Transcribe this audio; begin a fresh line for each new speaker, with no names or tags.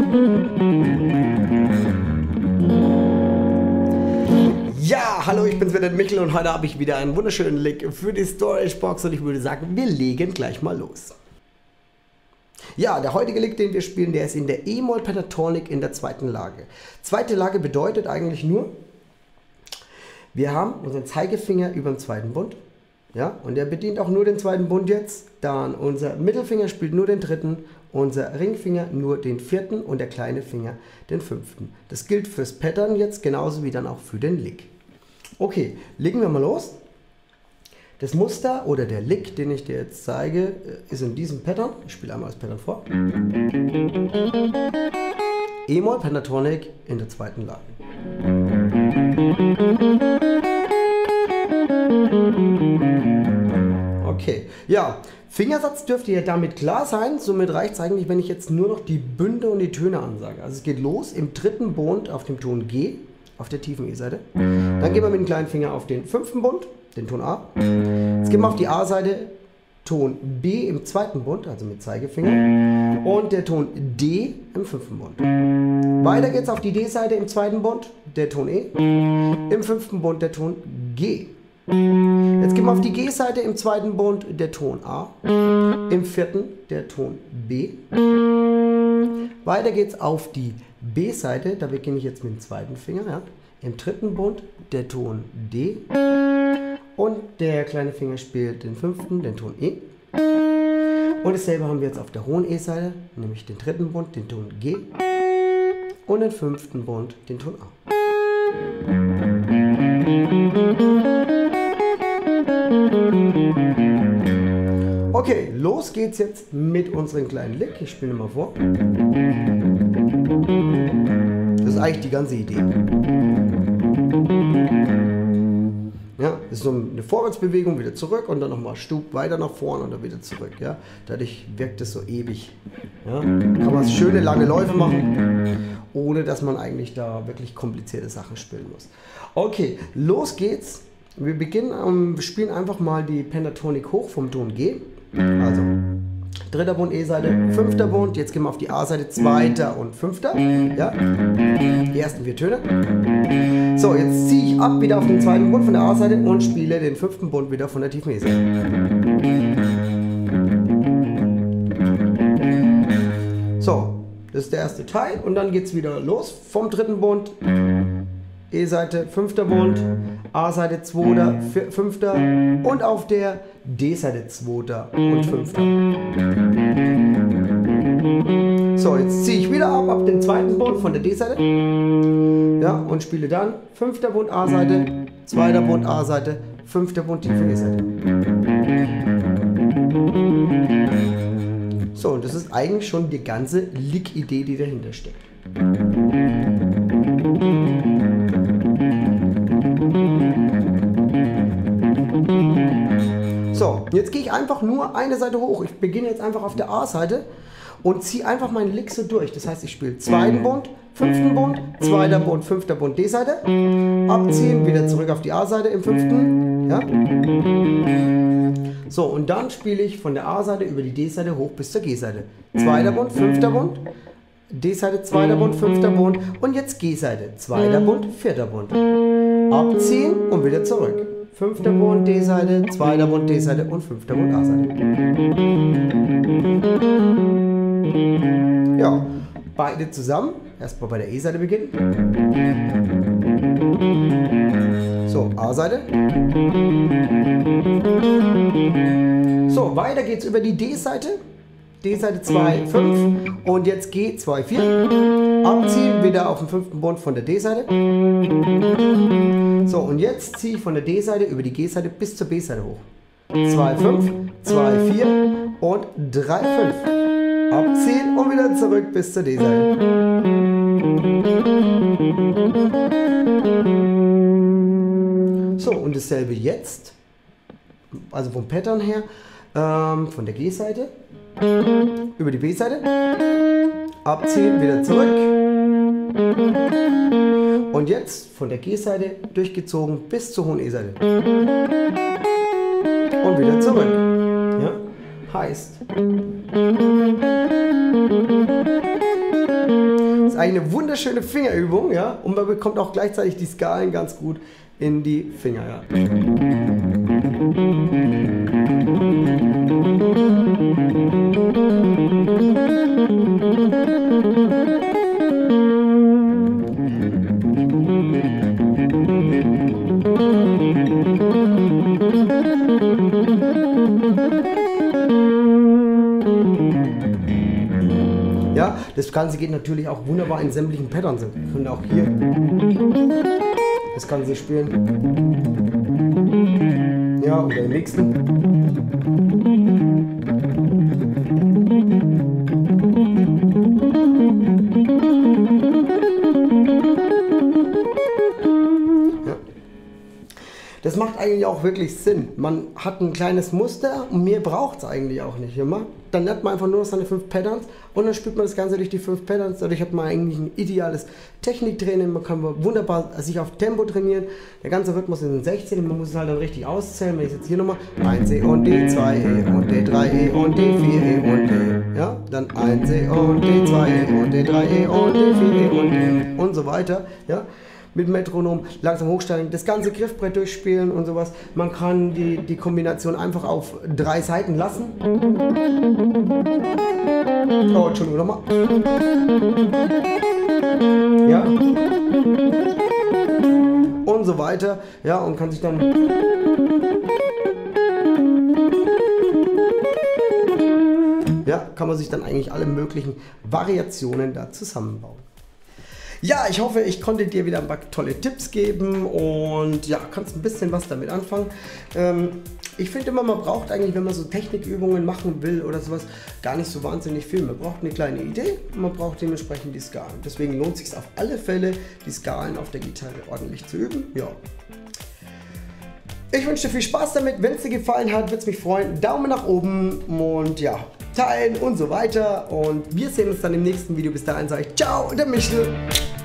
Ja, hallo, ich bin's wieder, Michel, und heute habe ich wieder einen wunderschönen Lick für die Storage Box und ich würde sagen, wir legen gleich mal los. Ja, der heutige Lick, den wir spielen, der ist in der E-Moll Pentatonic in der zweiten Lage. Zweite Lage bedeutet eigentlich nur, wir haben unseren Zeigefinger über dem zweiten Bund. Ja, und der bedient auch nur den zweiten Bund jetzt. Dann unser Mittelfinger spielt nur den dritten, unser Ringfinger nur den vierten und der kleine Finger den fünften. Das gilt fürs Pattern jetzt genauso wie dann auch für den Lick. Okay, legen wir mal los. Das Muster oder der Lick, den ich dir jetzt zeige, ist in diesem Pattern. Ich spiele einmal das Pattern vor. E-Moll Pentatonic in der zweiten Lage. Okay, ja, Fingersatz dürfte ja damit klar sein, somit reicht es eigentlich, wenn ich jetzt nur noch die Bünde und die Töne ansage. Also es geht los im dritten Bund auf dem Ton G, auf der tiefen E-Seite. Dann gehen wir mit dem kleinen Finger auf den fünften Bund, den Ton A. Jetzt gehen wir auf die A-Seite, Ton B im zweiten Bund, also mit Zeigefinger. Und der Ton D im fünften Bund. Weiter geht es auf die D-Seite im zweiten Bund, der Ton E. Im fünften Bund der Ton G. Jetzt gehen wir auf die G-Seite im zweiten Bund, der Ton A. Im vierten der Ton B. Weiter geht es auf die B-Seite, da beginne ich jetzt mit dem zweiten Finger. Ja. Im dritten Bund der Ton D. Und der kleine Finger spielt den fünften, den Ton E. Und dasselbe haben wir jetzt auf der hohen E-Seite, nämlich den dritten Bund, den Ton G. Und den fünften Bund, den Ton A. Okay, los geht's jetzt mit unserem kleinen Lick. Ich spiele mal vor. Das ist eigentlich die ganze Idee. Ja, das ist so eine Vorwärtsbewegung, wieder zurück und dann nochmal Stub weiter nach vorne und dann wieder zurück. Ja. Dadurch wirkt es so ewig. Ja. Kann man schöne lange Läufe machen, ohne dass man eigentlich da wirklich komplizierte Sachen spielen muss. Okay, los geht's. Wir beginnen, wir spielen einfach mal die Pentatonic hoch vom Ton G. Also dritter Bund E-Seite, fünfter Bund, jetzt gehen wir auf die A-Seite, zweiter und fünfter. Ja, die ersten 4 Töne. So, jetzt ziehe ich ab wieder auf den zweiten Bund von der A-Seite und spiele den fünften Bund wieder von der tiefen E-Seite. So, das ist der erste Teil und dann geht es wieder los vom dritten Bund. E-Seite, fünfter Bund, A-Seite, zweiter, fünfter und auf der D-Seite, zweiter und fünfter. So, jetzt ziehe ich wieder ab dem zweiten Bund von der D-Seite, ja, und spiele dann fünfter Bund A-Seite, zweiter Bund A-Seite, fünfter Bund tiefe E-Seite. So, und das ist eigentlich schon die ganze Lick-Idee, die dahinter steckt. So, jetzt gehe ich einfach nur eine Seite hoch. Ich beginne jetzt einfach auf der A-Seite und ziehe einfach meinen Lick so durch. Das heißt, ich spiele zweiten Bund, fünften Bund, zweiter Bund, fünfter Bund, D-Seite. Abziehen, wieder zurück auf die A-Seite im fünften. Ja. So, und dann spiele ich von der A-Seite über die D-Seite hoch bis zur G-Seite. Zweiter Bund, fünfter Bund, D-Seite, zweiter Bund, fünfter Bund und jetzt G-Seite, zweiter Bund, vierter Bund. Abziehen und wieder zurück. Fünfter Bund, D-Seite, zweiter Bund, D-Seite und fünfter Bund, A-Seite. Ja, beide zusammen. Erstmal bei der E-Seite beginnen. So, A-Seite. So, weiter geht's über die D-Seite. D-Seite 2, 5 und jetzt G, 2, 4. Abziehen, wieder auf den fünften Bund von der D-Seite. So, und jetzt ziehe ich von der D-Seite über die G-Seite bis zur B-Seite hoch. 2, 5, 2, 4 und 3, 5. Abziehen und wieder zurück bis zur D-Seite. So, und dasselbe jetzt, also vom Pattern her, von der G-Seite über die B-Seite, abziehen, wieder zurück und jetzt von der G-Seite durchgezogen bis zur hohen E-Seite und wieder zurück. Ja? Heißt, eine wunderschöne Fingerübung, ja, und man bekommt auch gleichzeitig die Skalen ganz gut in die Finger, ja. Ja, das Ganze geht natürlich auch wunderbar in sämtlichen Patterns. Wir können auch hier das Ganze spielen. Ja, oder im nächsten. Ja. Das macht eigentlich auch wirklich Sinn. Man hat ein kleines Muster und mehr braucht es eigentlich auch nicht immer. Dann lernt man einfach nur seine 5 Patterns und dann spielt man das Ganze durch die 5 Patterns. Dadurch hat man eigentlich ein ideales Techniktraining. Man kann wunderbar sich auf Tempo trainieren. Der ganze Rhythmus ist in 16, man muss es halt dann richtig auszählen. Wenn ich jetzt hier nochmal 1E und D, 2E und D, 3E und D, 4E und D. Ja, dann 1E und D, 2E und D, 3E und D, 4E und D und so weiter. Ja. Mit Metronom langsam hochsteigen, das ganze Griffbrett durchspielen und sowas. Man kann die Kombination einfach auf 3 Seiten lassen. Oh, Entschuldigung, nochmal. Ja. Und so weiter. Ja, und kann sich dann... Ja, kann man sich dann eigentlich alle möglichen Variationen da zusammenbauen. Ja, ich hoffe, ich konnte dir wieder ein paar tolle Tipps geben und ja, kannst ein bisschen was damit anfangen. Ich finde immer, man braucht eigentlich, wenn man so Technikübungen machen will oder sowas, gar nicht so wahnsinnig viel. Man braucht eine kleine Idee und man braucht dementsprechend die Skalen. Deswegen lohnt es sich auf alle Fälle, die Skalen auf der Gitarre ordentlich zu üben. Ja. Ich wünsche dir viel spaß damit. Wenn es dir gefallen hat, würde es mich freuen. Daumen nach oben und ja, teilen und so weiter. Und wir sehen uns dann im nächsten Video. Bis dahin sage ich ciao, der Michel.